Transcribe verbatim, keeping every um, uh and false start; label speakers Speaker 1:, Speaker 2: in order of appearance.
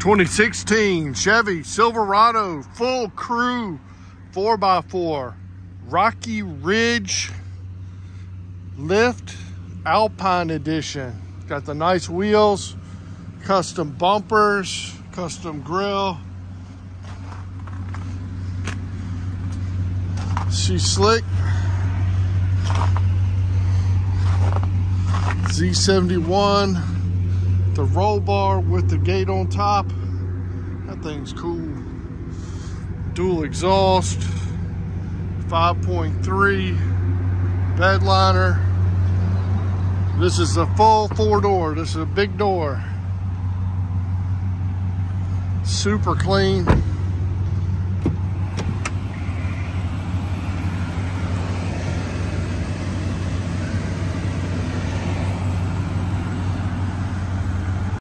Speaker 1: twenty sixteen Chevy Silverado full crew four by four Rocky Ridge lift Alpine edition. Got the nice wheels, custom bumpers, custom grill. She's slick. Z seventy-one, the roll bar with the gate on top. That thing's cool. Dual exhaust, five point three bed liner. This is a full four door. This is a big door. Super clean.